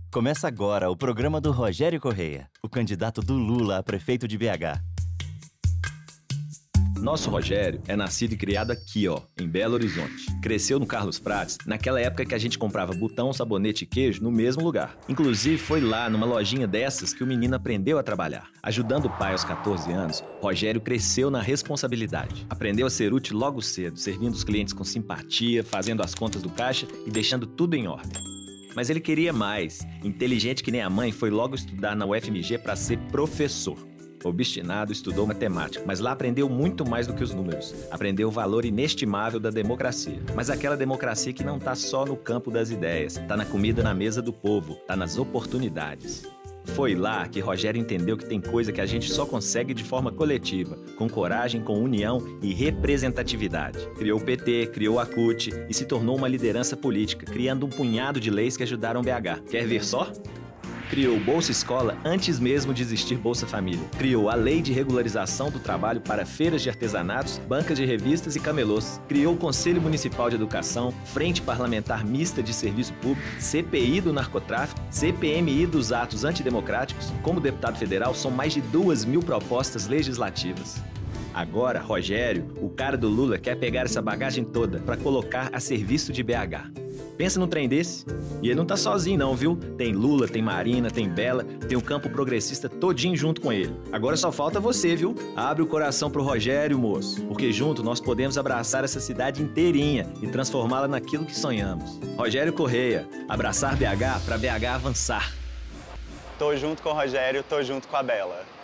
Começa agora o programa do Rogério Correia, o candidato do Lula a prefeito de BH. Nosso Rogério é nascido e criado aqui, em Belo Horizonte. Cresceu no Carlos Prates, naquela época que a gente comprava botão, sabonete e queijo no mesmo lugar. Inclusive, foi lá, numa lojinha dessas, que o menino aprendeu a trabalhar. Ajudando o pai aos 14 anos, Rogério cresceu na responsabilidade. Aprendeu a ser útil logo cedo, servindo os clientes com simpatia, fazendo as contas do caixa e deixando tudo em ordem. Mas ele queria mais. Inteligente que nem a mãe, foi logo estudar na UFMG para ser professor. Obstinado, estudou matemática, mas lá aprendeu muito mais do que os números. Aprendeu o valor inestimável da democracia. Mas aquela democracia que não está só no campo das ideias, está na comida na mesa do povo, está nas oportunidades. Foi lá que Rogério entendeu que tem coisa que a gente só consegue de forma coletiva, com coragem, com união e representatividade. Criou o PT, criou a CUT e se tornou uma liderança política, criando um punhado de leis que ajudaram BH. Quer ver só? Criou Bolsa Escola antes mesmo de existir Bolsa Família. Criou a Lei de Regularização do Trabalho para feiras de artesanatos, bancas de revistas e camelôs. Criou o Conselho Municipal de Educação, Frente Parlamentar Mista de Serviço Público, CPI do Narcotráfico, CPMI dos Atos Antidemocráticos. Como deputado federal, são mais de 2.000 propostas legislativas. Agora, Rogério, o cara do Lula, quer pegar essa bagagem toda para colocar a serviço de BH. Pensa num trem desse? E ele não tá sozinho não, viu? Tem Lula, tem Marina, tem Bela, tem o campo progressista todinho junto com ele. Agora só falta você, viu? Abre o coração pro Rogério, moço. Porque junto nós podemos abraçar essa cidade inteirinha e transformá-la naquilo que sonhamos. Rogério Correia, abraçar BH pra BH avançar. Tô junto com o Rogério, tô junto com a Bela.